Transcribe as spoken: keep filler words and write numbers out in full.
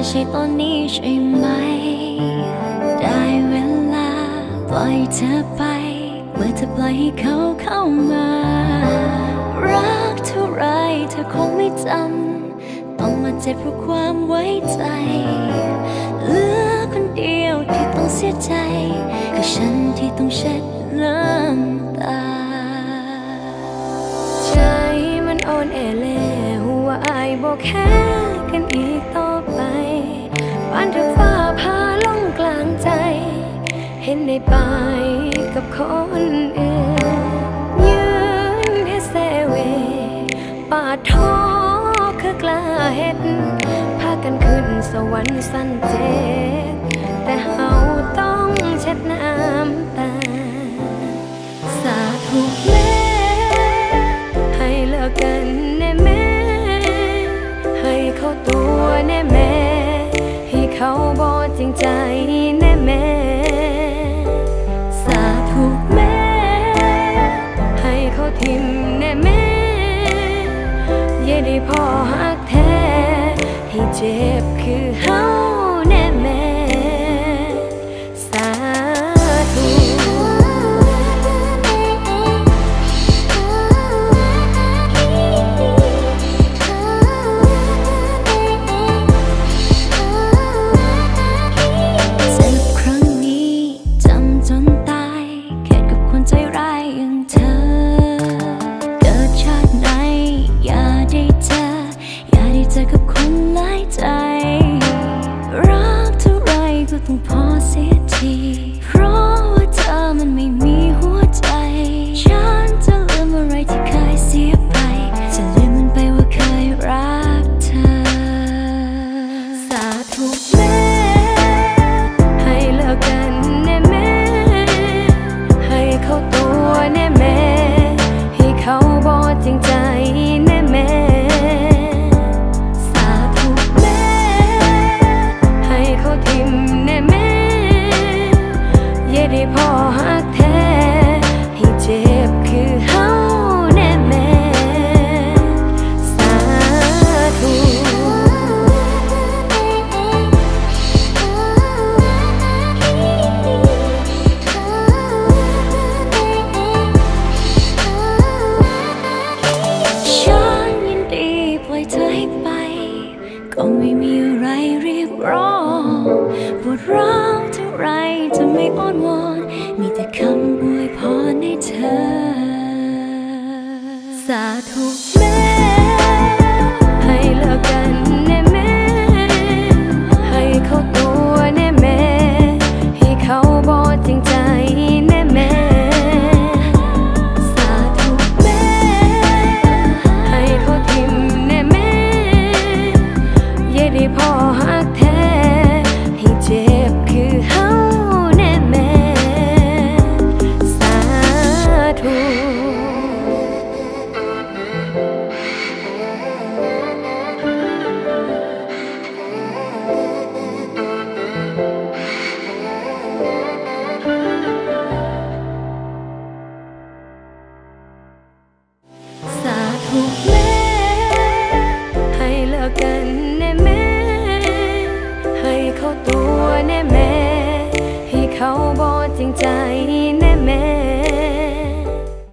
ใช่ตอนนี้ใช่ไหมได้เวลาปล่อยเธอไปเมื่อเธอปล่อยให้เขาเข้ามารักเท่าไรเธอคงไม่จำต้องมาเจ็บเพราะความไว้ใจเหลือคนเดียวที่ต้องเสียใจคือฉันที่ต้องเช็ดน้ำตาใจมันอ่อนแอแล้วว่าอายบอกแค่กันอีกต่อไปปานเธอฟ้าพาล่องกลางใจเห็นได้ไปกับคนอื่นยืนให้เซเวปาดท้อคือกล้าเฮ็ดพากันขึ้นสวรรค์สั้นเจ็บแต่เฮาต้องเช็ดน้ำตาสาธุแม่ให้เลิกกันแน่แม่ให้เขาตัวแน่แม่ให้เขาบ่จริงใจแน่แม่สาธุแม่ให้เขาทิมแน่แม่อย่าได้พอหักแท้ให้เจ็บคือเฮาแน่แม่สาธุต้องพอเสียทีเพราะว่าเธอมันไม่มีหัวใจฉันจะลืมอะไรที่เคยเสียไปจะลืมมันไปว่าเคยรักเธอสาธุแม่ให้เลิกกันแน่แม่ให้เขาตัวแน่แม่ให้เขาบ่จริงใจแน่แม่สาธุแม่ให้เขาทิมอย่าได้พอหักแท้ให้เจ็บคือเฮาแน่แม่สาธุฉันยินดีปล่อยเธอให้ไปก็ไม่มีอะไรเรียกร้องปวดร้าวเท่าไรจะไม่อ้อนวอนมีแต่คำอวยพรให้เธอสาธุแม่ให้เลิกกันแน่แม่ให้เขาตัวแน่แม่ให้เขาบ่จริงใจแน่แม่สาธุแม่ให้เขาทิมแน่แม่อย่าได้พอหักแท้ให้เจ็บคือเฮาแน่แม่สาธุสาธุแม่ให้เลิกกันแน่แม่ให้เขาตัวแน่แม่ให้เขาบ่จริงใจ